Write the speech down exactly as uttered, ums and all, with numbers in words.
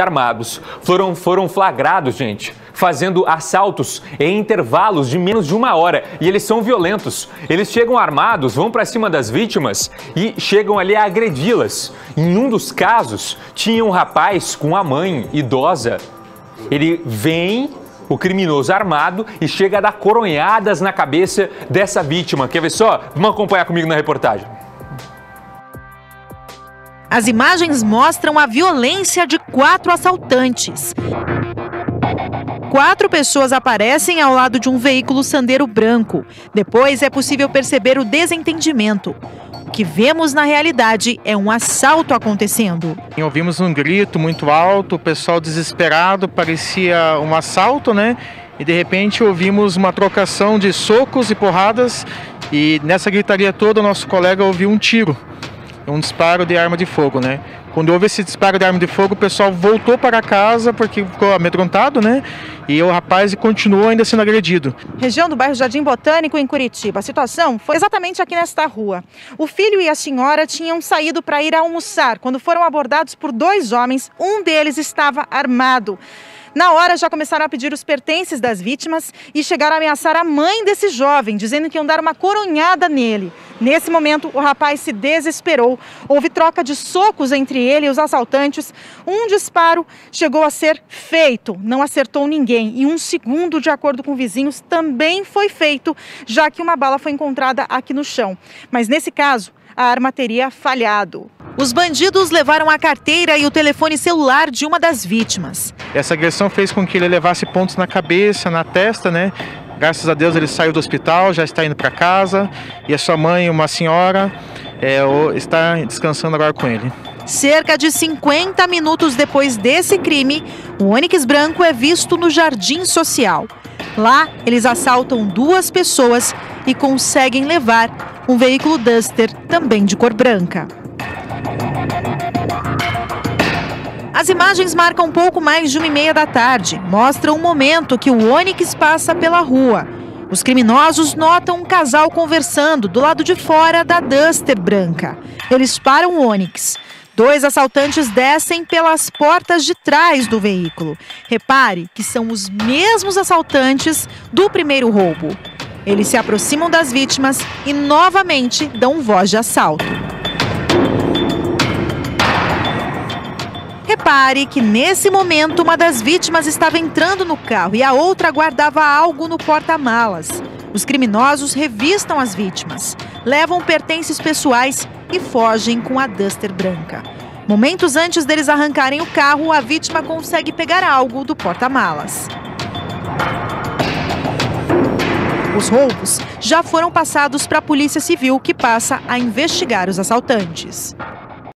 armados foram, foram flagrados, gente, fazendo assaltos em intervalos de menos de uma hora. E eles são violentos. Eles chegam armados, vão para cima das vítimas e chegam ali a agredi-las. Em um dos casos, tinha um rapaz com a mãe idosa. Ele vem, o criminoso armado, e chega a dar coronhadas na cabeça dessa vítima. Quer ver só? Vamos acompanhar comigo na reportagem. As imagens mostram a violência de quatro assaltantes. Quatro pessoas aparecem ao lado de um veículo Sandero branco. Depois é possível perceber o desentendimento. O que vemos na realidade é um assalto acontecendo. Ouvimos um grito muito alto, o pessoal desesperado, parecia um assalto, né? E de repente ouvimos uma trocação de socos e porradas e nessa gritaria toda o nosso colega ouviu um tiro. Um disparo de arma de fogo, né? Quando houve esse disparo de arma de fogo, o pessoal voltou para casa porque ficou amedrontado, né? E o rapaz continuou ainda sendo agredido. Região do bairro Jardim Botânico, em Curitiba. A situação foi exatamente aqui nesta rua. O filho e a senhora tinham saído para ir almoçar quando foram abordados por dois homens. Um deles estava armado. Na hora, já começaram a pedir os pertences das vítimas e chegaram a ameaçar a mãe desse jovem, dizendo que iam dar uma coronhada nele. Nesse momento, o rapaz se desesperou. Houve troca de socos entre ele e os assaltantes. Um disparo chegou a ser feito, não acertou ninguém. E um segundo, de acordo com vizinhos, também foi feito, já que uma bala foi encontrada aqui no chão. Mas nesse caso, a arma teria falhado. Os bandidos levaram a carteira e o telefone celular de uma das vítimas. Essa agressão fez com que ele levasse pontos na cabeça, na testa, né? Graças a Deus ele saiu do hospital, já está indo para casa. E a sua mãe, uma senhora, é, está descansando agora com ele. Cerca de cinquenta minutos depois desse crime, o Onix branco é visto no Jardim Social. Lá, eles assaltam duas pessoas e conseguem levar um veículo Duster, também de cor branca. As imagens marcam um pouco mais de uma e meia da tarde. Mostram o momento que o Onix passa pela rua. Os criminosos notam um casal conversando do lado de fora da Duster branca. Eles param o Onix. Dois assaltantes descem pelas portas de trás do veículo. Repare que são os mesmos assaltantes do primeiro roubo. Eles se aproximam das vítimas e novamente dão voz de assalto. Repare que nesse momento uma das vítimas estava entrando no carro e a outra guardava algo no porta-malas. Os criminosos revistam as vítimas, levam pertences pessoais e fogem com a Duster branca. Momentos antes deles arrancarem o carro, a vítima consegue pegar algo do porta-malas. Os roubos já foram passados para a Polícia Civil, que passa a investigar os assaltantes.